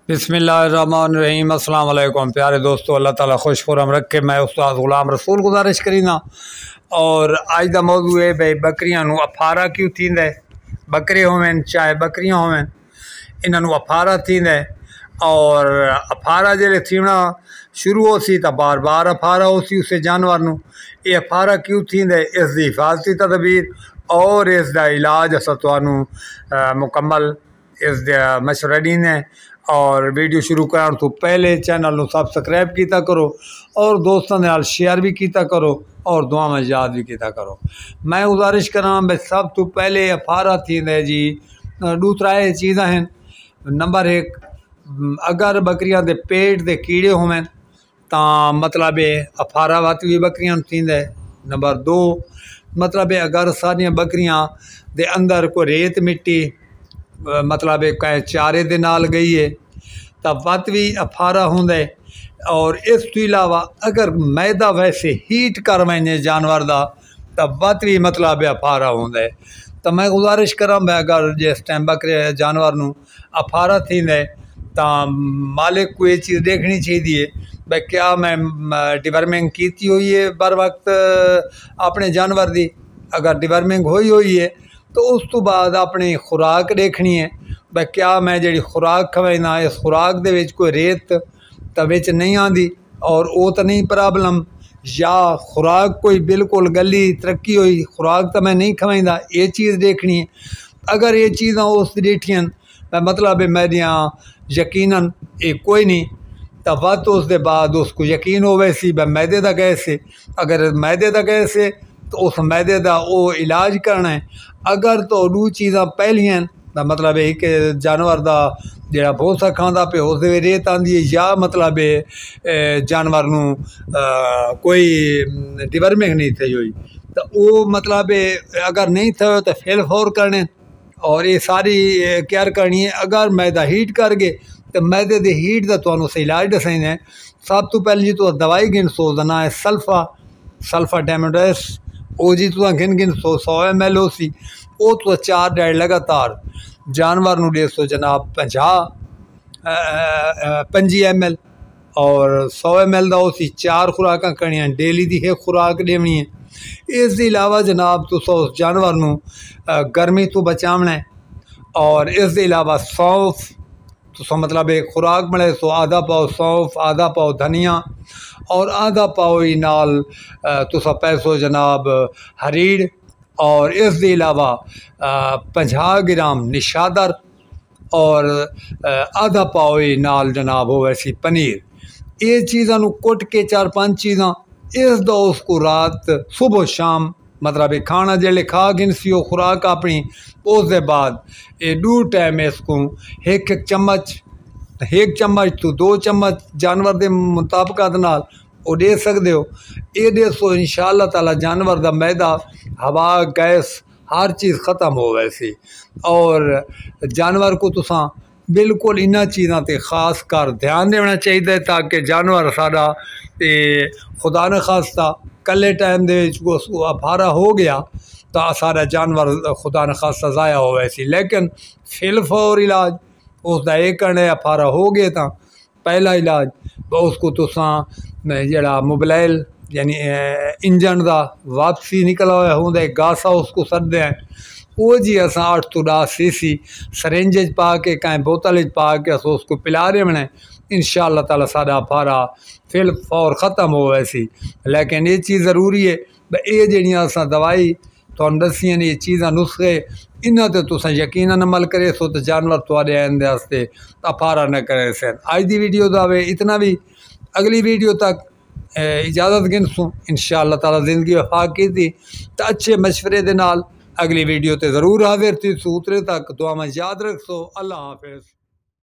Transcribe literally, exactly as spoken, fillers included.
बिस्मिल्लाहिर्रहमानिर्रहीम। अस्सलाम वालेकुम प्यारे दोस्तों, अल्लाह ताला खुश खुरम रखे। मैं उस्ताद गुलाम रसूल गुजारिश करीना और आज का मौजू है भाई बकरियां नू अफारा क्यों थींदा है। बकरे होवें चाहे बकरियां होवें, इन्हों अफारा थींदा है और अफारा जैसे थीना शुरू हो सी तो बार बार अफारा हो सी उस जानवर नू। ये अफारा क्यों थींदा है, इसकी हिफाजती तदबीर और इसका इलाज अस तुहानू मुकम्मल इस मशवरा दीने। और वीडियो शुरू कराने तो पहले चैनल नू सबसक्राइब किया करो और दोस्तों के नाल शेयर भी किया करो और दुआ में याद भी किया करो। मैं गुजारिश करा भाई सब तो पहले अफारा थींदा है जी। दूसरा ये चीज़ा हैं, नंबर एक, अगर बकरियां दे पेट दे कीड़े होवें तो मतलब है अफारा वत भी बकरियां थींदा है। नंबर दो, मतलब है अगर सारियां बकरियां दे अंदर कोई रेत मिट्टी मतलब एक चारे दे नाल गई है तो वत भी अफारा होंदा है। और इस तो इलावा अगर मैदा वैसे हीट कर वने जानवर का तो वत भी मतलब अफारा होंदा है। तो मैं गुजारिश करा मैं अगर जिस टाइम बकरे जानवर नू अफारा थींदा है तो मालिक को ये चीज़ देखनी चाहिए भाई क्या मैं डिवर्मिंग की हुई है बर वक्त अपने जानवर की। अगर डिवर्मिंग हुई हुई है तो उस तो बाद अपनी खुराक देखनी है भाई क्या मैं जी खुराक खवेना इस खुराक दे विच कोई रेत तो विच नहीं आती और वो तो नहीं प्रॉब्लम, या खुराक कोई बिल्कुल गली तरक्की हुई खुराक तो मैं नहीं खवेंदा, ये चीज़ देखनी है। अगर ये चीज़ा उस देखियन मतलब मेरिया यकीनन ये कोई नहीं तो वत उस दे बाद उसको यकीन हो वैसी भाई मैदे का गैस है। अगर मैदे का गैस है तो उस मैदे का वो इलाज करना है। अगर तो दू चीज़ा पहलियां तो मतलब एक जानवर का जोड़ा भोसा खाँदा पे उस रेत आँदी है, या मतलब जानवर नू कोई डिवर्मिंग नहीं थी हुई तो वो मतलब अगर नहीं थे तो फिल फौर करने और ये सारी केयर करनी है। अगर मैदा हीट कर गए तो मैदे दे हीट का तुहानू सही इलाज दसेंगे है। सब तो पहले जी तुम दवाई गिन सो दा ना है सल्फा सल्फा डेमोडेस वो जी तुम गिन गिन सौ सौ एम एल हो सी वो तो चार डेढ़ लगातार जानवर नू दे सो जनाब पंजा पंजी एम एल और सौ एम एल का उसी चार खुराक करनिया डेली की एक खुराक देनी है। इस अलावा जनाब तुस उस जानवर नू गर्मी तो बचावना है और इस अलावा सौंफ तो मतलब एक खुराक बने सो आधा पाओ सौंफ आधा पाओ धनिया और आधा पाओ ही नाल तुस पैसो जनाब हरीड़ और इस अलावा पंजाह ग्राम निशादर और आधा पाओ ही नाल जनाब हो वैसी पनीर। ये चीज़ा नू कुट के चार पांच चीज़ा इस दो उसको रात सुबह शाम मतलब खाना जेले खा गिनसी हो खुराक अपनी उस बाद ये दू टाइम इसको एक एक चम्मच एक चम्मच तो दो चम्मच जानवर के मुताबिक नाल वो दे सकते हो। ये दे सो इंशाअल्लाह ताला जानवर का मैदा हवा गैस हर चीज़ ख़त्म हो वैसी। और जानवर को तुसा बिल्कुल इन्ह चीज़ों पर खास कर ध्यान देना चाहिए ताकि जानवर साड़ा खुदा न खास्ता कल्ले टाइम दे अफारा हो गया तो सारा जानवर खुदा न खास्ता ज़ाया हो वैसी। लेकिन फिल फौर इलाज उसका एक करने अफारा हो गया तो पहला इलाज उसको तुसा जड़ा मोबाइल यानी इंजन का वापसी निकला हुआ होंगे गासा उसको सदते हैं वो जी अस अठ तो दस सी सी सरेंज पा के कहीं बोतल पा के अस उसको पिला रहे बने इंशाअल्लाह ताला सारा अफारा फिल फौर ख़त्म हो वैसी। लेकिन ये चीज़ ज़रूरी है ये जड़ियाँ अस दवाई तुम दसियां ये चीज़ा नुस्खे इन्हों तो तुस यकीनन अमल करे सो तो जानवर थोड़े आंदे वास्ते अफारा न करे सन। अज की वीडियो का वे इतना भी, अगली वीडियो तक इजाज़त गिनसूँ इंशाअल्लाह ताला जिंदगी वफा की थी तो अच्छे मशवरे के नाल अगली वीडियो तो ज़रूर हाजिर थी। सूत्रे तक दुआ में याद रख सो। अल्लाह हाफिज़।